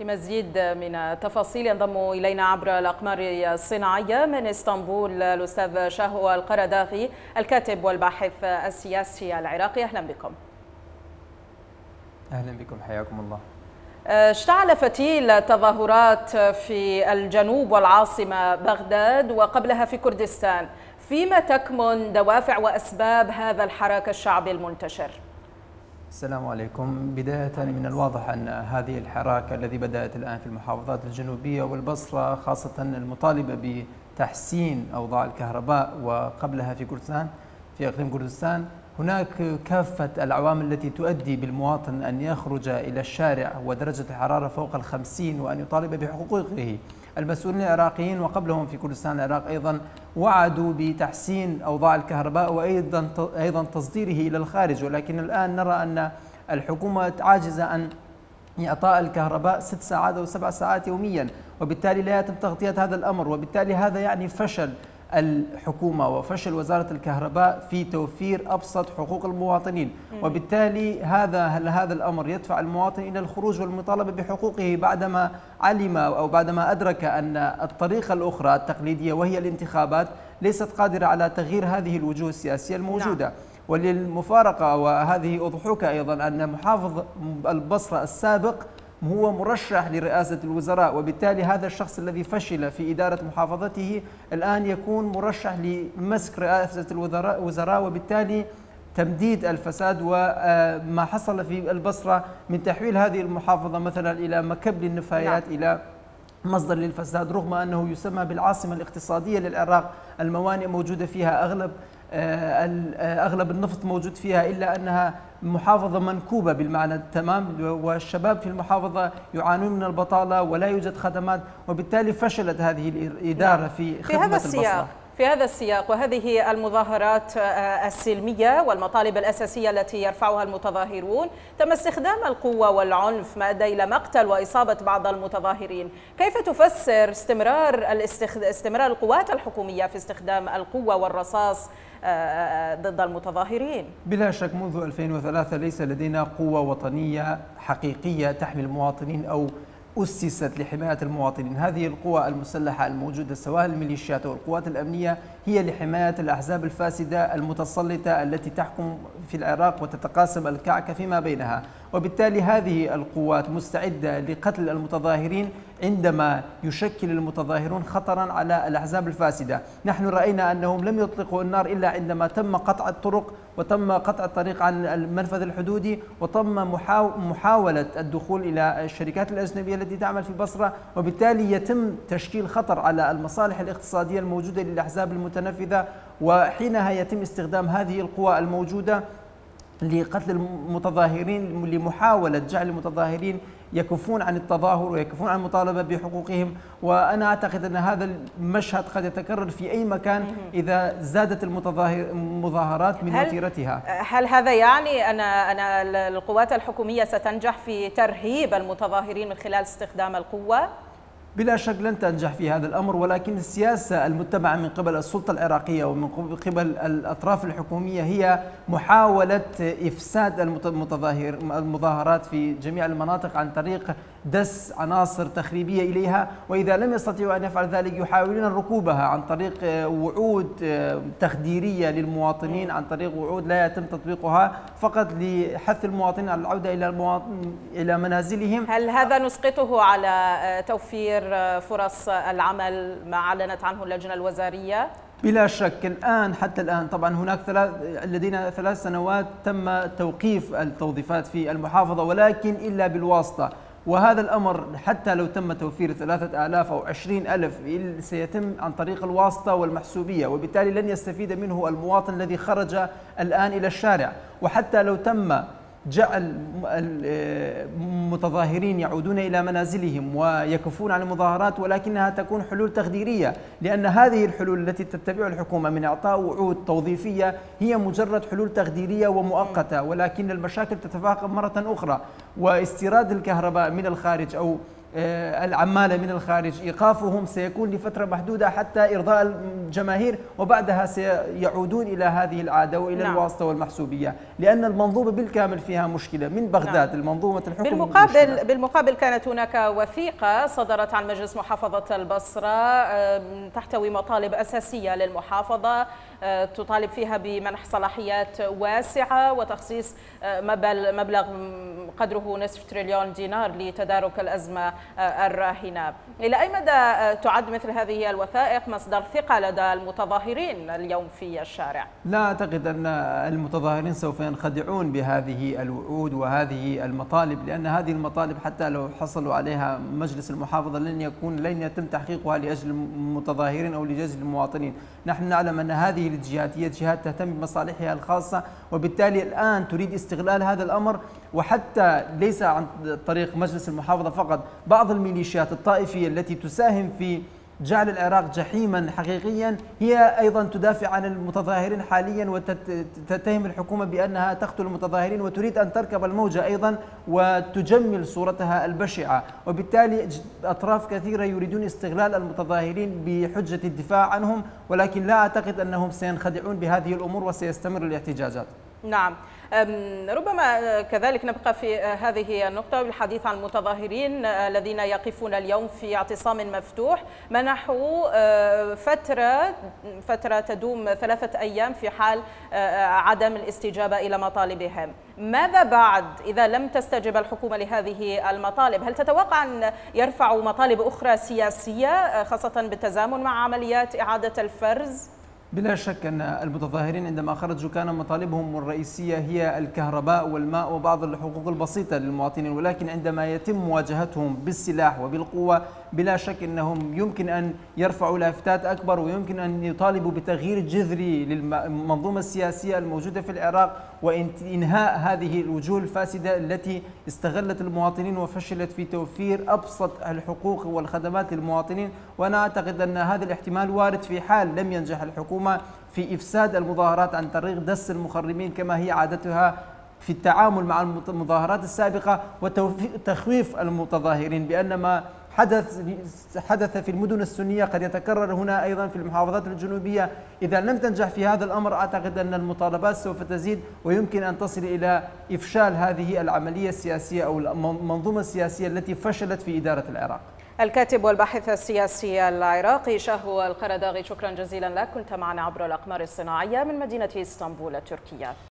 لمزيد من التفاصيل ينضم إلينا عبر الأقمار الصناعية من اسطنبول الأستاذ شاهو القرداغي الكاتب والباحث السياسي العراقي. أهلا بكم. أهلا بكم، حياكم الله. اشتعل فتيل التظاهرات في الجنوب والعاصمة بغداد وقبلها في كردستان، فيما تكمن دوافع وأسباب هذا الحراك الشعبي المنتشر؟ السلام عليكم. بداية من الواضح أن هذه الحراك الذي بدأت الآن في المحافظات الجنوبية والبصرة خاصة المطالبة بتحسين أوضاع الكهرباء، وقبلها في كردستان في إقليم كردستان هناك كافة العوامل التي تؤدي بالمواطن أن يخرج إلى الشارع ودرجة الحرارة فوق 50 وأن يطالب بحقوقه. المسؤولين العراقيين وقبلهم في كردستان العراق أيضا وعدوا بتحسين أوضاع الكهرباء وأيضا تصديره إلى الخارج، ولكن الآن نرى أن الحكومة عاجزة عن إعطاء الكهرباء 6 ساعات أو 7 ساعات يوميا، وبالتالي لا يتم تغطية هذا الأمر، وبالتالي هذا يعني فشل الحكومة وفشل وزارة الكهرباء في توفير أبسط حقوق المواطنين، وبالتالي هذا الأمر يدفع المواطن إلى الخروج والمطالبة بحقوقه بعدما علم أو بعدما أدرك أن الطريقة الأخرى التقليدية وهي الانتخابات ليست قادرة على تغيير هذه الوجوه السياسية الموجودة. وللمفارقة وهذه أضحوك أيضا أن محافظ البصرة السابق هو مرشح لرئاسة الوزراء، وبالتالي هذا الشخص الذي فشل في إدارة محافظته الآن يكون مرشح لمسك رئاسة الوزراء، وبالتالي تمديد الفساد وما حصل في البصرة من تحويل هذه المحافظة مثلا إلى مكب للنفايات إلى مصدر للفساد، رغم أنه يسمى بالعاصمة الاقتصادية للعراق. الموانئ موجودة فيها، أغلب النفط موجود فيها، إلا أنها محافظة منكوبة بالمعنى التمام، والشباب في المحافظة يعانون من البطالة ولا يوجد خدمات، وبالتالي فشلت هذه الإدارة في خدمة البصرة. في هذا السياق وهذه المظاهرات السلمية والمطالب الأساسية التي يرفعها المتظاهرون، تم استخدام القوة والعنف ما أدى إلى مقتل وإصابة بعض المتظاهرين. كيف تفسر استمرار القوات الحكومية في استخدام القوة والرصاص ضد المتظاهرين؟ بلا شك منذ 2003 ليس لدينا قوة وطنية حقيقية تحمي المواطنين أو أسست لحماية المواطنين. هذه القوى المسلحة الموجودة سواء الميليشيات أو القوات الأمنية هي لحماية الأحزاب الفاسدة المتسلطة التي تحكم في العراق وتتقاسم الكعكة فيما بينها، وبالتالي هذه القوات مستعدة لقتل المتظاهرين عندما يشكل المتظاهرون خطرا على الأحزاب الفاسدة. نحن رأينا أنهم لم يطلقوا النار إلا عندما تم قطع الطرق وتم قطع الطريق عن المنفذ الحدودي وتم محاولة الدخول إلى الشركات الأجنبية التي تعمل في البصرة، وبالتالي يتم تشكيل خطر على المصالح الاقتصادية الموجودة للأحزاب المتنفذة، وحينها يتم استخدام هذه القوى الموجودة لقتل المتظاهرين لمحاولة جعل المتظاهرين يكفون عن التظاهر ويكفون عن المطالبة بحقوقهم. وأنا أعتقد أن هذا المشهد قد يتكرر في أي مكان إذا زادت المظاهرات من وتيرتها. هل هذا يعني أن القوات الحكومية ستنجح في ترهيب المتظاهرين من خلال استخدام القوة؟ بلا شك لن تنجح في هذا الأمر، ولكن السياسة المتبعة من قبل السلطة العراقية ومن قبل الأطراف الحكومية هي محاولة إفساد المظاهرات في جميع المناطق عن طريق دس عناصر تخريبية إليها، وإذا لم يستطيعوا أن يفعل ذلك يحاولون ركوبها عن طريق وعود تخديرية للمواطنين، عن طريق وعود لا يتم تطبيقها فقط لحث المواطنين على العودة إلى منازلهم. هل هذا نسقطه على توفير فرص العمل ما أعلنت عنه اللجنة الوزارية؟ بلا شك حتى الآن طبعا هناك لدينا 3 سنوات تم توقيف التوظيفات في المحافظة، ولكن إلا بالواسطة، وهذا الأمر حتى لو تم توفير 3000 أو 20,000 سيتم عن طريق الواسطة والمحسوبية، وبالتالي لن يستفيد منه المواطن الذي خرج الآن إلى الشارع. وحتى لو تم جعل المتظاهرين يعودون إلى منازلهم ويكفون عن المظاهرات، ولكنها تكون حلول تخديرية، لأن هذه الحلول التي تتبعها الحكومة من إعطاء وعود توظيفية هي مجرد حلول تخديرية ومؤقتة، ولكن المشاكل تتفاقم مرة أخرى. واستيراد الكهرباء من الخارج أو العمالة من الخارج، إيقافهم سيكون لفترة محدودة حتى إرضاء الجماهير، وبعدها سيعودون إلى هذه العادة وإلى الواسطة والمحسوبية، لأن المنظومة بالكامل فيها مشكلة من بغداد. المنظومة الحكم بالمقابل كانت هناك وثيقة صدرت عن مجلس محافظة البصرة تحتوي مطالب أساسية للمحافظة، تطالب فيها بمنح صلاحيات واسعة وتخصيص مبلغ قدره نصف تريليون دينار لتدارك الأزمة الراهنة. إلى أي مدى تعد مثل هذه الوثائق مصدر ثقة لدى المتظاهرين اليوم في الشارع؟ لا أعتقد أن المتظاهرين سوف ينخدعون بهذه الوعود وهذه المطالب، لأن هذه المطالب حتى لو حصلوا عليها مجلس المحافظة لن يتم تحقيقها لأجل المتظاهرين أو لأجل المواطنين. نحن نعلم أن هذه الجهات هي جهات تهتم بمصالحها الخاصة، وبالتالي الآن تريد استغلال هذا الأمر، وحتى ليس عن طريق مجلس المحافظة فقط، بعض الميليشيات الطائفية التي تساهم في جعل العراق جحيما حقيقيا هي أيضا تدافع عن المتظاهرين حاليا، وتتهم الحكومة بأنها تقتل المتظاهرين، وتريد أن تركب الموجة أيضا وتجمل صورتها البشعة. وبالتالي أطراف كثيرة يريدون استغلال المتظاهرين بحجة الدفاع عنهم، ولكن لا أعتقد أنهم سينخدعون بهذه الأمور وسيستمر الاحتجاجات. نعم، ربما كذلك نبقى في هذه النقطة بالحديث عن المتظاهرين الذين يقفون اليوم في اعتصام مفتوح. منحوا فترة تدوم 3 أيام في حال عدم الاستجابة إلى مطالبهم. ماذا بعد إذا لم تستجب الحكومة لهذه المطالب؟ هل تتوقع أن يرفعوا مطالب أخرى سياسية خاصة بالتزامن مع عمليات إعادة الفرز؟ بلا شك أن المتظاهرين عندما خرجوا كان مطالبهم الرئيسية هي الكهرباء والماء وبعض الحقوق البسيطة للمواطنين، ولكن عندما يتم مواجهتهم بالسلاح وبالقوة بلا شك أنهم يمكن أن يرفعوا لافتات أكبر، ويمكن أن يطالبوا بتغيير جذري للمنظومة السياسية الموجودة في العراق وإنهاء هذه الوجوه الفاسدة التي استغلت المواطنين وفشلت في توفير أبسط الحقوق والخدمات للمواطنين. وأنا أعتقد أن هذا الاحتمال وارد في حال لم ينجح الحكومة في إفساد المظاهرات عن طريق دس المخربين كما هي عادتها في التعامل مع المظاهرات السابقة، وتخويف المتظاهرين بأن ما حدث في المدن السنية قد يتكرر هنا أيضا في المحافظات الجنوبية. إذا لم تنجح في هذا الأمر أعتقد أن المطالبات سوف تزيد، ويمكن أن تصل إلى إفشال هذه العملية السياسية أو المنظومة السياسية التي فشلت في إدارة العراق. الكاتب والباحث السياسي العراقي شهو القرداغي، شكرا جزيلا لك، كنت معنا عبر الأقمار الصناعية من مدينة اسطنبول التركية.